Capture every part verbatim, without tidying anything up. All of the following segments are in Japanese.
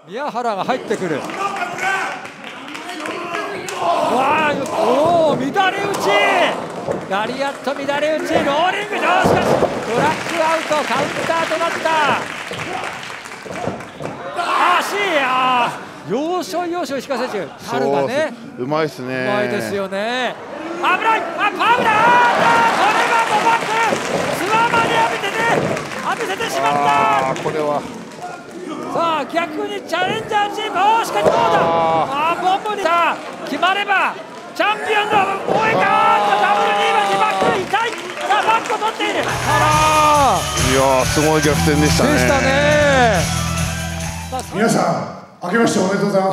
宮原が入ってくる。わあ、おお、乱れ打ち、ガリアット乱れ打ち、ローリング、どうしかしトラックアウト、カウンターとなった。足や要所要所石川選手、春がね、 うまいですね。 うまいですよね。危ない、あ、パウダー、これはもうバック、スワマに浴びてね、浴びせてしまった。 これはさあ逆にチャレンジャーチーム、おーしかしどうだ、あーボンボにさあ決まればチャンピオンの応援がダブルに今にバック痛い。さあバックを取っている。あらいやーすごい逆転でしたね。 でしたね。 皆さん明けましておめでとうございます。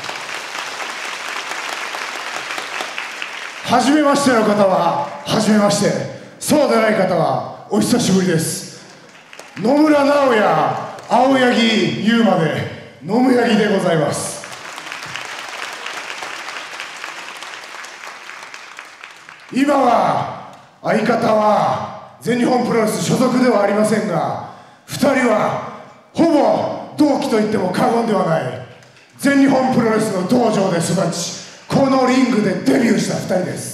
初めましての方は初めまして、そうでない方はお久しぶりです。野村直哉、青柳優馬で野村柳でございます。今は相方は全日本プロレス所属ではありませんが、ふたりはほぼ同期と言っても過言ではない、全日本プロレスの道場で育ち、このリングでデビューしたふたりです。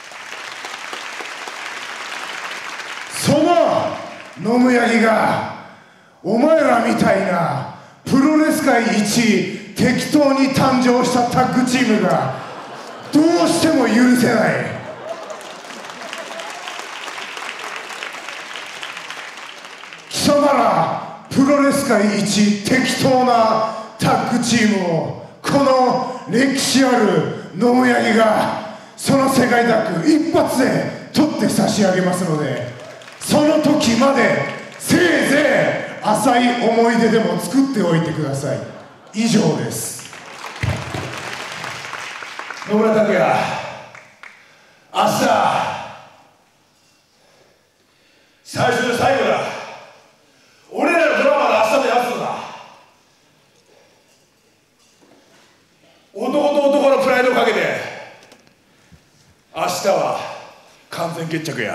その野村柳がお前らみたいなプロレス界一適当に誕生したタッグチームがどうしても許せない。貴様らプロレス界一適当なタッグチームをこの歴史ある野村柳がその世界タッグ一発で取って差し上げますので、その時までせいぜい浅い思い出でも作っておいてください。以上です。野村拓也、明日最初で最後だ。俺らのドラマの明日でやつだ。男と男のプライドをかけて明日は完全決着や。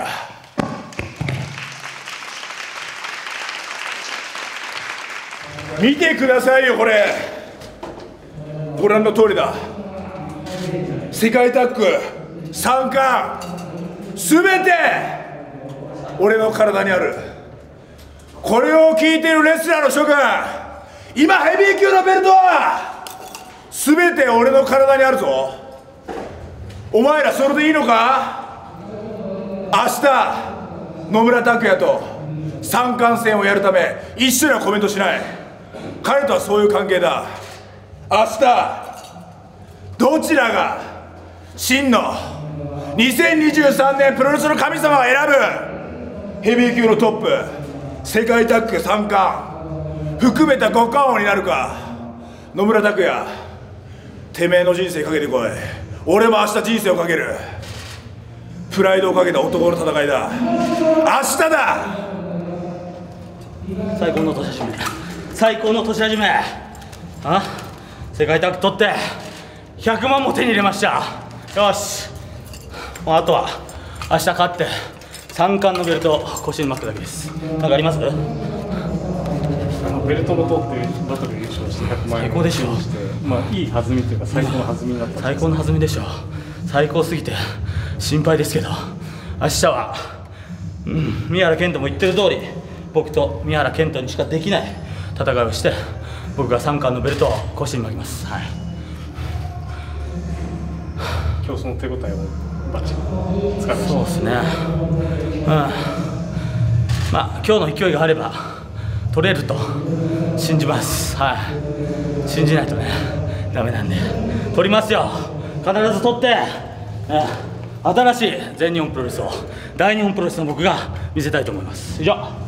見てくださいよ、これご覧の通りだ。世界タッグさんかんすべて俺の体にある。これを聞いているレスラーの諸君、今ヘビー級のベルトはすべて俺の体にあるぞ。お前らそれでいいのか？明日野村拓也と三冠戦をやるため一緒にはコメントしない。彼とはそういう関係だ。明日どちらが真のにせんにじゅうさんねんプロレスの神様が選ぶヘビー級のトップ世界タッグさんかん含めたごかん王になるか。野村拓也、てめえの人生かけてこい。俺も明日人生をかける。プライドをかけた男の戦いだ。明日だ。 最高の年始め、最高の年始め。あ、世界タッグ取ってひゃくまんも手に入れました。よし、もうあとは明日勝って三冠のベルトを腰に巻くだけです。何かあります？ あのベルトも取ってバトル優勝してひゃくまん円最高でしょ。 まあいい弾みというか最高の弾みになった。 最高の弾みでしょ。最高すぎて心配ですけど、明日は、うん、宮原健人も言ってる通り、僕と宮原健人にしかできない戦いをして、僕が三冠のベルトを腰に巻きます。はい。 今日その手応えをバッチリつかみました。 そうですね。うん。まあ今日の勢いがあれば取れると信じます。はい。信じないとねダメなんで取りますよ。必ず取って、え新しい全日本プロレスを大日本プロレスの僕が見せたいと思います。以上。